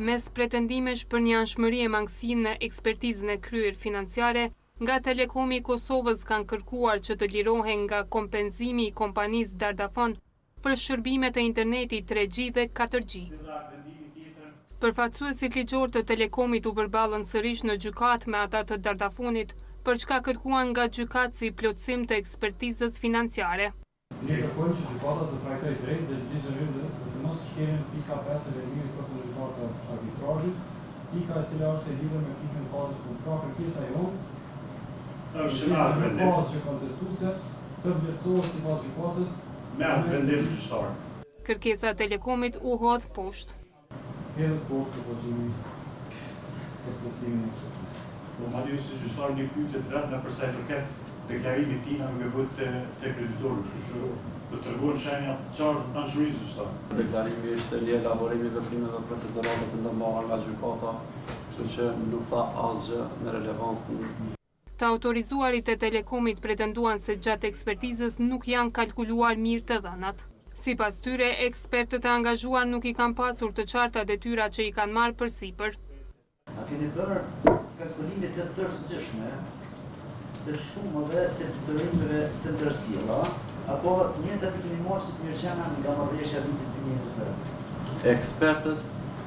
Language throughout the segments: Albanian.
mes pretendimesh për një anshmëri e mangësi në ekspertizën e kryer financiare, nga Telekomi i Kosovës kanë kërkuar që të lirohen nga kompenzimi i kompanisë Dardafon për shërbimet e internetit 3G dhe 4G. Përfaqësuesit ligjor të Telekomit u përballën sërish në gjykat me ata të Dardafonit për çka kërkuan nga gjykatësi plotësim të ekspertizës financiare. Ne kërkojmë që gjykata të trajtojë drejt dhe ligjërisht dhe të mos shkelin pika 5 e vendimit për kundërtar të arbitrazhit, pika e cila është e lidhur me pikën 4 ku ka kërkesa jonë. Është në bazë që kontestuese të vlerësohet sipas gjykatës me vendim gjyqtar. Kërkesa e Telekomit u hodh poshtë. Hedhët poshtë propozimin për plotësimin e kësaj. Po madje si gjyqtar një pyetje të rreth nëse i përket deklarimit tina me vot te kreditori, kështu që do të tregon shenja të qartë të anshmërisë gjyqtare. Deklarimi është një elaborim i veprimeve procedurale të ndërmarra nga gjykata, kështu që nuk tha asgjë me relevancë. Të autorizuarit e Telekomit pretenduan se gjatë ekspertizës nuk janë kalkuluar mirë të dhënat. Sipas tyre, ekspertët e angazhuar nuk i kanë pasur të qarta detyrat që i kanë marrë përsipër. A keni bërë kalkulime të tërësishme të shumëve të detyrimeve të ndërsjella, apo njëta të keni marrë si të mirëqenia nga marrëveshja vitit 2020? Ekspertët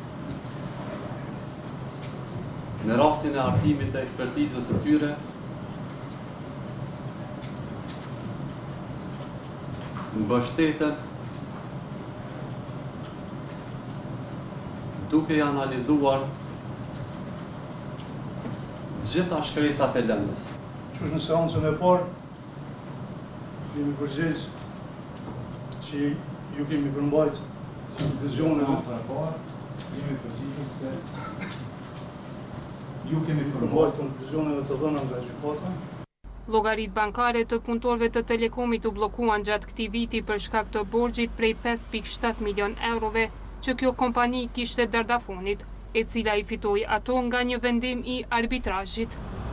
në rastin e artimit të ekspertizës së tyre mbështeten duke i analizuar gjitha shkresat e lëndës. Që në seancën e parë, jemi përgjegjë që ju kemi përmbajt konkluzionet e parë, jemi përgjegjë se ju kemi përmbajt konkluzionet të dhëna nga gjykata. Llogaritë bankare të punëtorëve të Telekomit u bllokuan gjatë këtij viti për shkak të borxhit prej 5.7 milion eurove që kjo kompani kishte Dardafonit, e cila i fitoi ato nga një vendim i arbitrazhit.